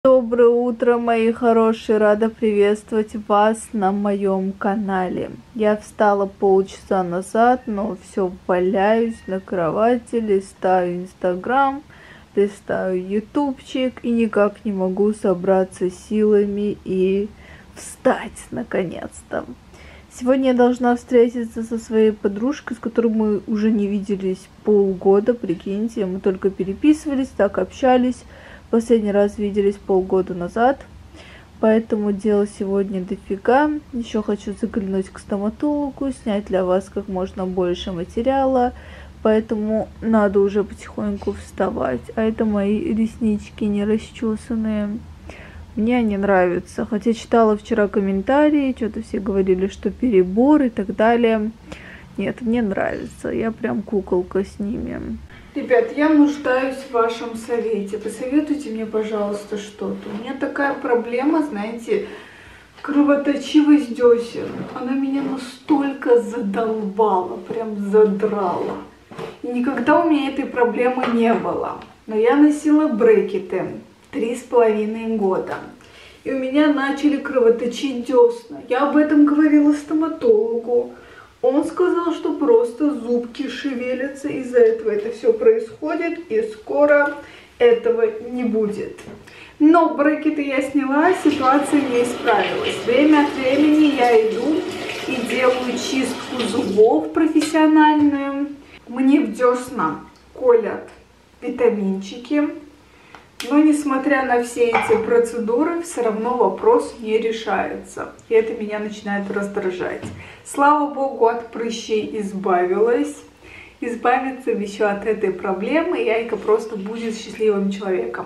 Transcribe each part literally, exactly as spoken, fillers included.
Доброе утро, мои хорошие! Рада приветствовать вас на моем канале. Я встала полчаса назад, но все валяюсь на кровати, листаю Инстаграм, листаю Ютубчик и никак не могу собраться силами и встать наконец-то. Сегодня я должна встретиться со своей подружкой, с которой мы уже не виделись полгода, прикиньте, мы только переписывались, так общались. Последний раз виделись полгода назад, поэтому дела сегодня дофига. Еще хочу заглянуть к стоматологу, снять для вас как можно больше материала, поэтому надо уже потихоньку вставать. А это мои реснички не расчесанные. Мне они нравятся, хотя читала вчера комментарии, что-то все говорили, что перебор и так далее. Нет, мне нравится, я прям куколка с ними. Ребят, я нуждаюсь в вашем совете. Посоветуйте мне, пожалуйста, что-то. У меня такая проблема, знаете, кровоточивость десен. Она меня настолько задолбала, прям задрала. И никогда у меня этой проблемы не было. Но я носила брекеты три с половиной года. И у меня начали кровоточить десна. Я об этом говорила стоматологу. Он сказал, что просто зубки шевелятся, из-за этого это все происходит, и скоро этого не будет. Но брекеты я сняла, ситуация не исправилась. Время от времени я иду и делаю чистку зубов профессиональную. Мне в десна колят витаминчики. Но несмотря на все эти процедуры, все равно вопрос не решается. И это меня начинает раздражать. Слава богу, от прыщей избавилась. Избавиться еще от этой проблемы, и Айка просто будет счастливым человеком.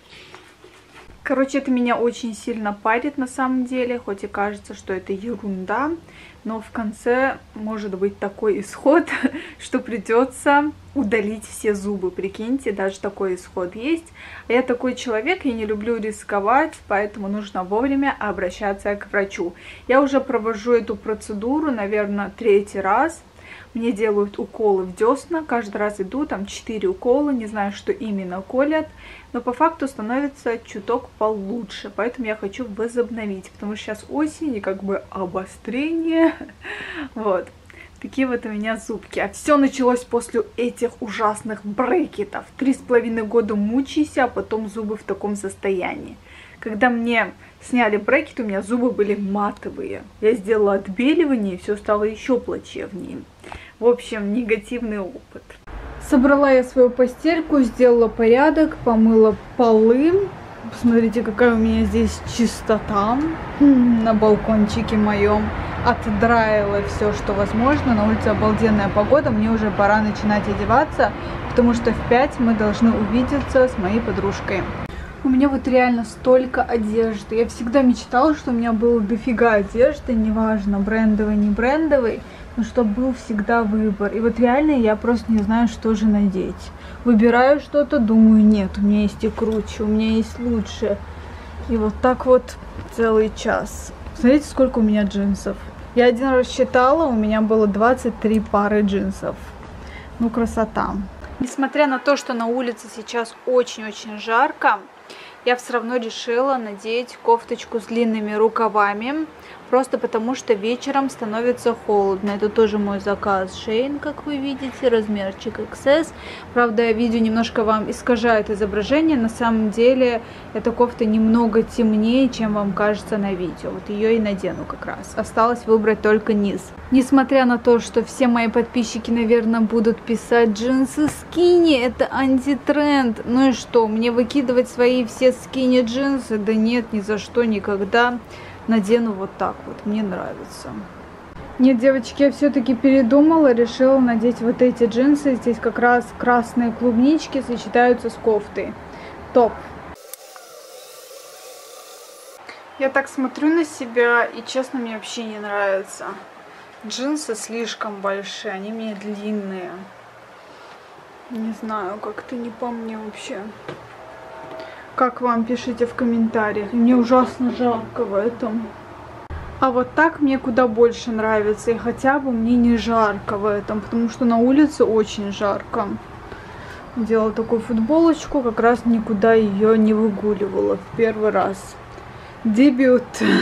Короче, это меня очень сильно парит на самом деле, хоть и кажется, что это ерунда, но в конце может быть такой исход, что придется удалить все зубы, прикиньте, даже такой исход есть. А я такой человек, я не люблю рисковать, поэтому нужно вовремя обращаться к врачу. Я уже провожу эту процедуру, наверное, третий раз. Мне делают уколы в десна, каждый раз иду, там четыре укола, не знаю, что именно колят, но по факту становится чуток получше, поэтому я хочу возобновить, потому что сейчас осень и как бы обострение, вот, такие вот у меня зубки. А все началось после этих ужасных брекетов, три с половиной года мучайся, а потом зубы в таком состоянии. Когда мне сняли брекеты, у меня зубы были матовые. Я сделала отбеливание, и все стало еще плачевнее. В общем, негативный опыт. Собрала я свою постельку, сделала порядок, помыла полы. Посмотрите, какая у меня здесь чистота на балкончике моем. Отдраила все, что возможно. На улице обалденная погода, мне уже пора начинать одеваться, потому что в пять мы должны увидеться с моей подружкой. У меня вот реально столько одежды. Я всегда мечтала, что у меня было дофига одежды, неважно, брендовый, не брендовый, но чтобы был всегда выбор. И вот реально я просто не знаю, что же надеть. Выбираю что-то, думаю, нет, у меня есть и круче, у меня есть лучше. И вот так вот целый час. Смотрите, сколько у меня джинсов. Я один раз считала, у меня было двадцать три пары джинсов. Ну, красота. Несмотря на то, что на улице сейчас очень-очень жарко, я все равно решила надеть кофточку с длинными рукавами, просто потому что вечером становится холодно. Это тоже мой заказ Shein, как вы видите, размерчик икс эс. Правда, видео немножко вам искажает изображение. На самом деле, эта кофта немного темнее, чем вам кажется на видео. Вот ее и надену как раз. Осталось выбрать только низ. Несмотря на то, что все мои подписчики, наверное, будут писать джинсы скини, это антитренд. Ну и что, мне выкидывать свои все скини джинсы? Да нет, ни за что, никогда. Надену вот так вот, мне нравится. Нет, девочки, я все-таки передумала, решила надеть вот эти джинсы. Здесь как раз красные клубнички сочетаются с кофтой. Топ. Я так смотрю на себя, и честно, мне вообще не нравится. Джинсы слишком большие, они мне длинные. Не знаю, как-то не по мне вообще. Как вам, пишите в комментариях. Мне ужасно жарко в этом. А вот так мне куда больше нравится. И хотя бы мне не жарко в этом, потому что на улице очень жарко. Делала такую футболочку, как раз никуда ее не выгуливала в первый раз. Дебют.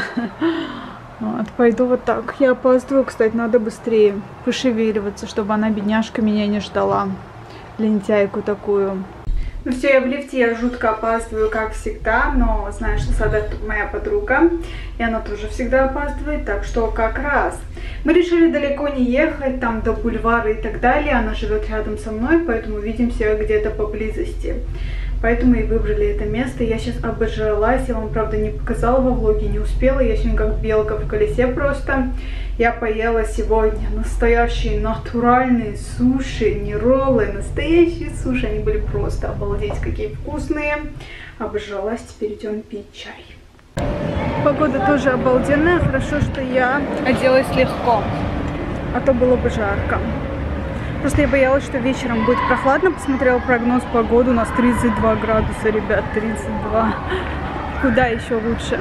Вот, пойду вот так. Я опаздываю, кстати, надо быстрее пошевеливаться, чтобы она, бедняжка, меня не ждала. Лентяйку такую. Ну все, я в лифте, я жутко опаздываю, как всегда, но знаю, что Саадат моя подруга, и она тоже всегда опаздывает, так что как раз. Мы решили далеко не ехать, там до бульвара и так далее, она живет рядом со мной, поэтому увидимся где-то поблизости. Поэтому и выбрали это место. Я сейчас обожралась, я вам, правда, не показала во влоге, не успела. Я сегодня как белка в колесе просто. Я поела сегодня настоящие натуральные суши, не роллы, настоящие суши. Они были просто обалдеть, какие вкусные. Обожралась, теперь идем пить чай. Погода тоже обалденная. Хорошо, что я оделась легко, а то было бы жарко. Просто я боялась, что вечером будет прохладно. Посмотрела прогноз погоды. У нас тридцать два градуса, ребят, тридцать два. Куда еще лучше?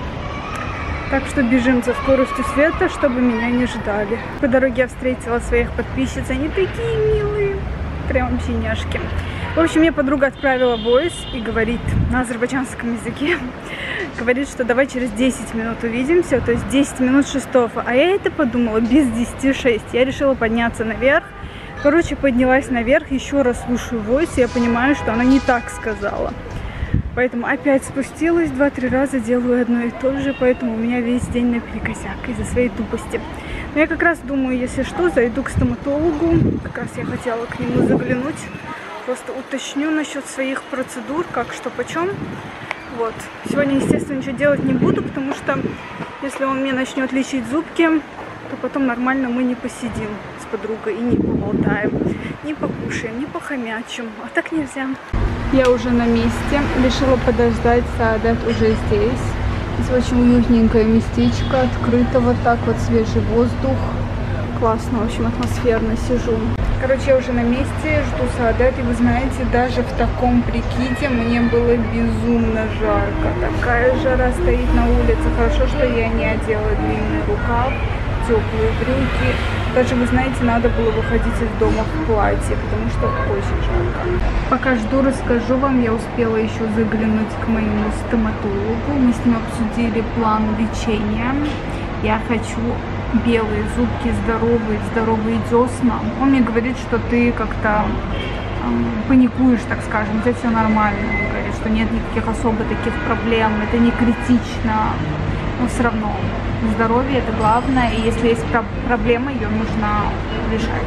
Так что бежим за скоростью света, чтобы меня не ждали. По дороге я встретила своих подписчиц. Они такие милые. Прям вообще няшки. В общем, мне подруга отправила войс и говорит на азербайджанском языке. Говорит, что давай через десять минут увидимся. То есть десять минут шестого. А я это подумала без десяти шесть. Я решила подняться наверх. Короче, поднялась наверх, еще раз слушаю войс, и я понимаю, что она не так сказала. Поэтому опять спустилась, два-три раза делаю одно и то же, поэтому у меня весь день наперекосяк из-за своей тупости. Но я как раз думаю, если что, зайду к стоматологу. Как раз я хотела к нему заглянуть. Просто уточню насчет своих процедур, как, что, почем. Вот. Сегодня, естественно, ничего делать не буду, потому что если он мне начнет лечить зубки, то потом нормально мы не посидим с подругой и не поболтаем, не покушаем, не похомячим. А так нельзя. Я уже на месте. Решила подождать, Саадат уже здесь. Здесь очень уютненькое местечко, открыто вот так вот, свежий воздух. Классно, в общем, атмосферно сижу. Короче, я уже на месте, жду Саадат. И вы знаете, даже в таком прикиде мне было безумно жарко. Такая жара стоит на улице. Хорошо, что я не одела длинный рукав, теплые брюки. Даже, вы знаете, надо было выходить из дома в платье, потому что очень жарко. Пока жду, расскажу вам. Я успела еще заглянуть к моему стоматологу. Мы с ним обсудили план лечения. Я хочу белые зубки, здоровые, здоровые десна. Он мне говорит, что ты как-то э, паникуешь, так скажем, у тебя все нормально. Он говорит, что нет никаких особо таких проблем, это не критично. Но все равно здоровье это главное, и если есть проблема, ее нужно решать.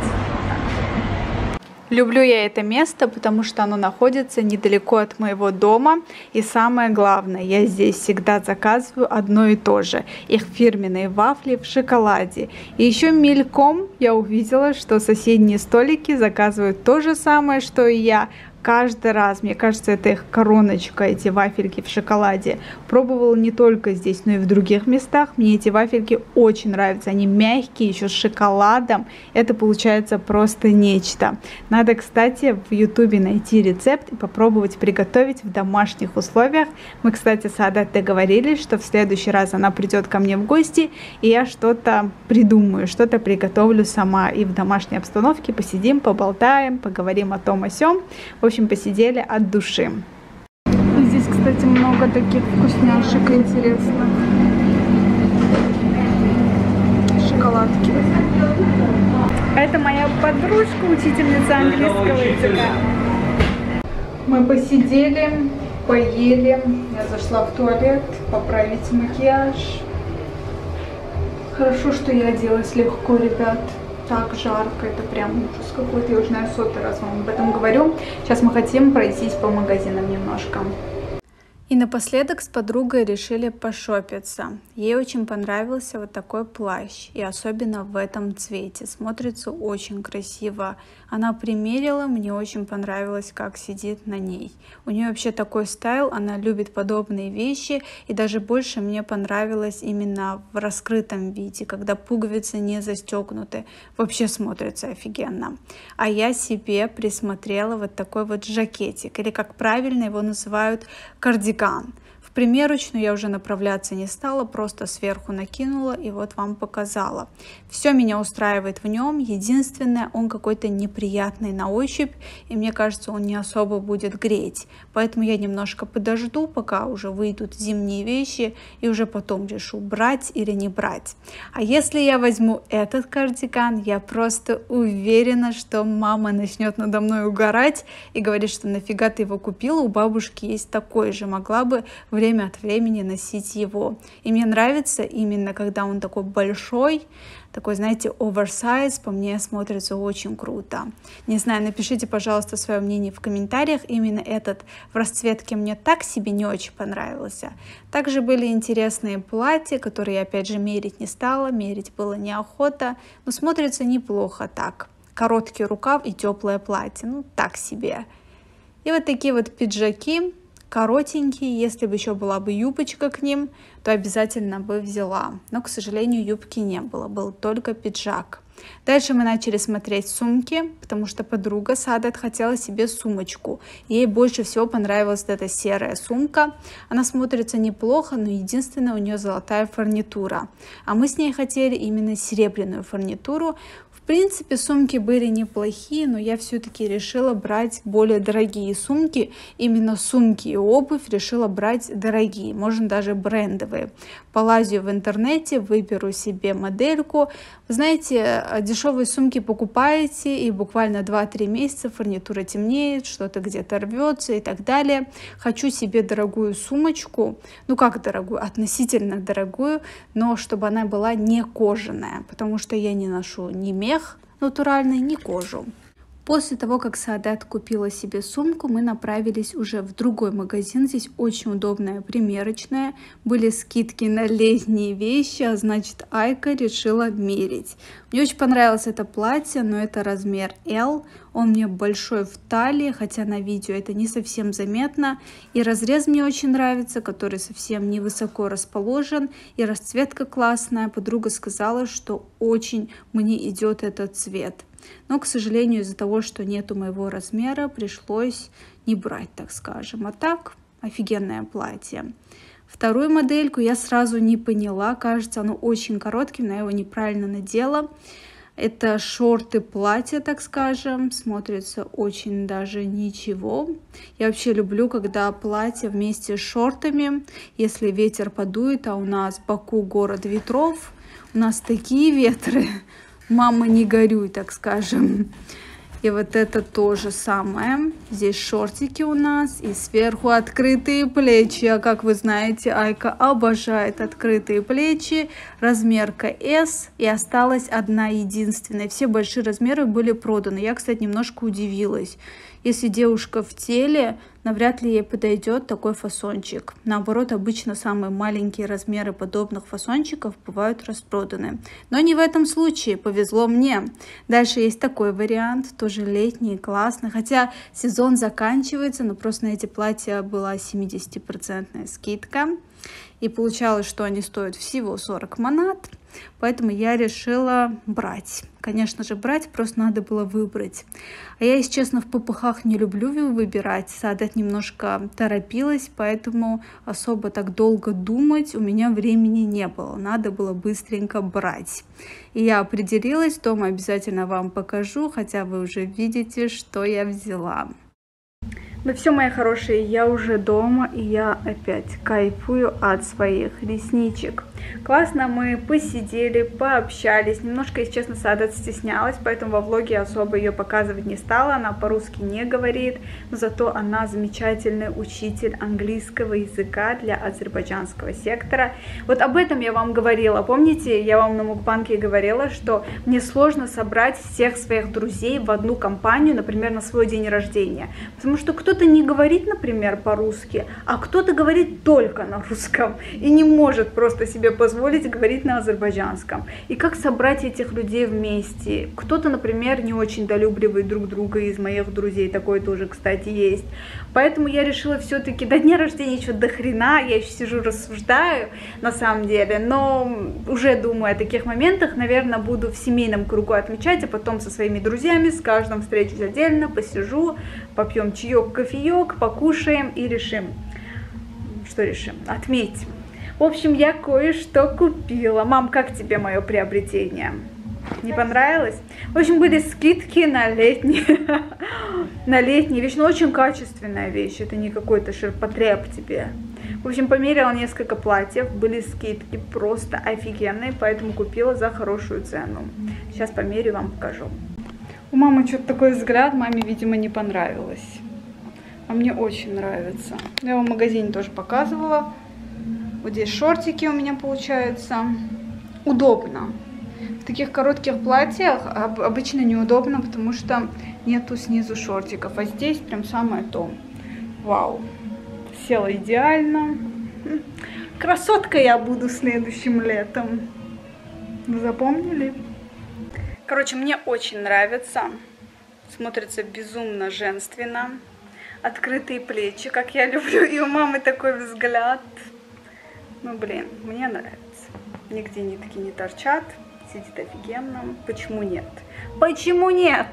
Люблю я это место, потому что оно находится недалеко от моего дома. И самое главное, я здесь всегда заказываю одно и то же. Их фирменные вафли в шоколаде. И еще мельком я увидела, что соседние столики заказывают то же самое, что и я. Каждый раз, мне кажется, это их короночка, эти вафельки в шоколаде. Пробовала не только здесь, но и в других местах. Мне эти вафельки очень нравятся. Они мягкие, еще с шоколадом. Это получается просто нечто. Надо, кстати, в ютубе найти рецепт и попробовать приготовить в домашних условиях. Мы, кстати, с Саадат договорились, что в следующий раз она придет ко мне в гости, и я что-то придумаю, что-то приготовлю сама. И в домашней обстановке посидим, поболтаем, поговорим о том, о сём. В общем, посидели от души. Здесь, кстати, много таких вкусняшек интересных. Шоколадки. Это моя подружка, учительница английского языка. Мы посидели, поели. Я зашла в туалет поправить макияж. Хорошо, что я оделась легко, ребят. Так жарко, это прям ужас какой-то. Я уже, наверное, сотый раз вам об этом говорю. Сейчас мы хотим пройтись по магазинам немножко. И напоследок с подругой решили пошопиться. Ей очень понравился вот такой плащ. И особенно в этом цвете. Смотрится очень красиво. Она примерила, мне очень понравилось, как сидит на ней. У нее вообще такой стайл, она любит подобные вещи. И даже больше мне понравилось именно в раскрытом виде, когда пуговицы не застегнуты. Вообще смотрится офигенно. А я себе присмотрела вот такой вот жакетик. Или как правильно его называют, кардиган. В В примерочную я уже направляться не стала, просто сверху накинула и вот вам показала. Все меня устраивает в нем, единственное, он какой-то неприятный на ощупь, и мне кажется, он не особо будет греть. Поэтому я немножко подожду, пока уже выйдут зимние вещи, и уже потом решу, брать или не брать. А если я возьму этот кардиган, я просто уверена, что мама начнет надо мной угорать и говорит, что нафига ты его купила, у бабушки есть такой же, могла бы время от времени носить его. И мне нравится именно, когда он такой большой, такой, знаете, оверсайз, по мне смотрится очень круто. Не знаю, напишите, пожалуйста, свое мнение в комментариях. Именно этот в расцветке мне так себе не очень понравился. Также были интересные платья, которые я опять же мерить не стала, мерить было неохота, но смотрится неплохо так. Короткий рукав и теплое платье, ну так себе. И вот такие вот пиджаки. Коротенькие, если бы еще была бы юбочка к ним, то обязательно бы взяла. Но, к сожалению, юбки не было, был только пиджак. Дальше мы начали смотреть сумки, потому что подруга Саадат хотела себе сумочку. Ей больше всего понравилась эта серая сумка. Она смотрится неплохо, но единственное, у нее золотая фурнитура. А мы с ней хотели именно серебряную фурнитуру. В принципе, сумки были неплохие, но я все-таки решила брать более дорогие сумки. Именно сумки и обувь решила брать дорогие, можно даже брендовые. Полазю в интернете, выберу себе модельку. Вы знаете, дешевые сумки покупаете, и буквально два-три месяца фурнитура темнеет, что-то где-то рвется и так далее. Хочу себе дорогую сумочку, ну как дорогую, относительно дорогую, но чтобы она была не кожаная, потому что я не ношу ни мех натуральный, ни кожу. После того, как Саадат купила себе сумку, мы направились уже в другой магазин. Здесь очень удобная примерочная. Были скидки на летние вещи, а значит, Айка решила мерить. Мне очень понравилось это платье, но это размер L. Он мне большой в талии, хотя на видео это не совсем заметно. И разрез мне очень нравится, который совсем невысоко расположен. И расцветка классная. Подруга сказала, что очень мне идет этот цвет. Но, к сожалению, из-за того, что нету моего размера, пришлось не брать, так скажем. А так, офигенное платье. Вторую модельку я сразу не поняла. Кажется, оно очень коротким, но я его неправильно надела. Это шорты платья, так скажем. Смотрится очень даже ничего. Я вообще люблю, когда платье вместе с шортами. Если ветер подует, а у нас Баку город ветров. У нас такие ветры. Мама, не горюй, так скажем. И вот это то же самое. Здесь шортики у нас и сверху открытые плечи. А как вы знаете, Айка обожает открытые плечи. Размерка S. И осталась одна единственная. Все большие размеры были проданы. Я, кстати, немножко удивилась. Если девушка в теле, навряд ли ей подойдет такой фасончик. Наоборот, обычно самые маленькие размеры подобных фасончиков бывают распроданы. Но не в этом случае, повезло мне. Дальше есть такой вариант, тоже летний, классный. Хотя сезон заканчивается, но просто на эти платья была семидесятипроцентная скидка. И получалось, что они стоят всего сорок манат. Поэтому я решила брать. Конечно же, брать, просто надо было выбрать. А я, если честно, в попыхах не люблю выбирать. Саадат немножко торопилась, поэтому особо так долго думать у меня времени не было. Надо было быстренько брать. И я определилась, дома обязательно вам покажу, хотя вы уже видите, что я взяла. Ну все, мои хорошие, я уже дома, и я опять кайфую от своих ресничек. Классно мы посидели, пообщались. Немножко, если честно, Саадат стеснялась, поэтому во влоге особо ее показывать не стала. Она по-русски не говорит, но зато она замечательный учитель английского языка для азербайджанского сектора. Вот об этом я вам говорила. Помните, я вам на мукбанге говорила, что мне сложно собрать всех своих друзей в одну компанию, например, на свой день рождения. Потому что кто-то не говорит, например, по-русски, а кто-то говорит только на русском и не может просто себе позволить говорить на азербайджанском. И как собрать этих людей вместе? Кто-то, например, не очень долюбливает друг друга из моих друзей, такое тоже, кстати, есть. Поэтому я решила все-таки до дня рождения еще до хрена, я еще сижу, рассуждаю на самом деле, но уже думаю о таких моментах, наверное, буду в семейном кругу отмечать, а потом со своими друзьями, с каждым встречусь отдельно, посижу, попьем чаек, кофеек, покушаем и решим, что решим? Отметим. В общем, я кое-что купила. Мам, как тебе мое приобретение? Не понравилось? В общем, были скидки на летние, на летние вещи. Но очень качественная вещь. Это не какой-то ширпотреб тебе. В общем, померила несколько платьев. Были скидки просто офигенные. Поэтому купила за хорошую цену. Сейчас померю, вам покажу. У мамы что-то такой взгляд. Маме, видимо, не понравилось. А мне очень нравится. Я его в магазине тоже показывала. Вот здесь шортики у меня получаются. Удобно. В таких коротких платьях обычно неудобно, потому что нету снизу шортиков. А здесь прям самое то. Вау. Села идеально. Красотка я буду следующим летом. Вы запомнили? Короче, мне очень нравится. Смотрится безумно женственно. Открытые плечи, как я люблю. И у мамы такой взгляд. Ну, блин, мне нравится. Нигде нитки не торчат. Сидит офигенно. Почему нет? Почему нет?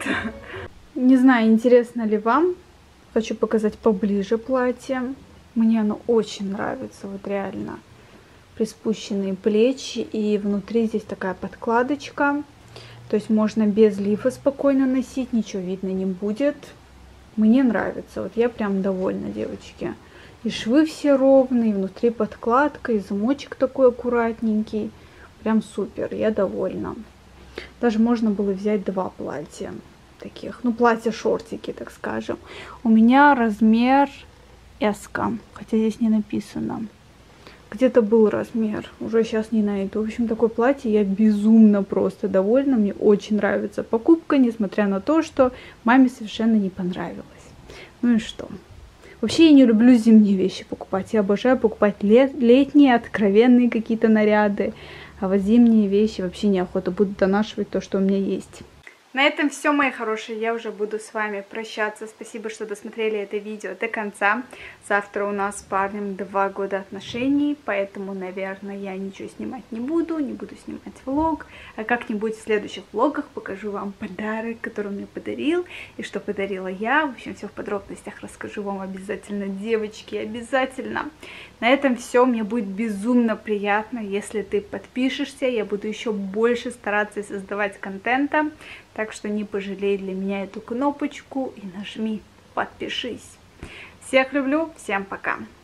Не знаю, интересно ли вам. Хочу показать поближе платье. Мне оно очень нравится. Вот реально. Приспущенные плечи. И внутри здесь такая подкладочка. То есть можно без лифа спокойно носить. Ничего видно не будет. Мне нравится. Вот я прям довольна, девочки. И швы все ровные, внутри подкладка, и замочек такой аккуратненький. Прям супер, я довольна. Даже можно было взять два платья таких. Ну, платья-шортики, так скажем. У меня размер эс, хотя здесь не написано. Где-то был размер, уже сейчас не найду. В общем, такое платье я безумно просто довольна. Мне очень нравится покупка, несмотря на то, что маме совершенно не понравилось. Ну и что? Вообще я не люблю зимние вещи покупать. Я обожаю покупать лет, летние, откровенные какие-то наряды. А вот зимние вещи вообще неохота. Буду донашивать то, что у меня есть. На этом все, мои хорошие. Я уже буду с вами прощаться. Спасибо, что досмотрели это видео до конца. Завтра у нас с парнем два года отношений. Поэтому, наверное, я ничего снимать не буду. Не буду снимать влог. А как-нибудь в следующих влогах покажу вам подарок, который он мне подарил. И что подарила я. В общем, все в подробностях расскажу вам обязательно, девочки. Обязательно. На этом все. Мне будет безумно приятно, если ты подпишешься. Я буду еще больше стараться создавать контента. Так что не пожалей для меня эту кнопочку и нажми подпишись. Всех люблю, всем пока!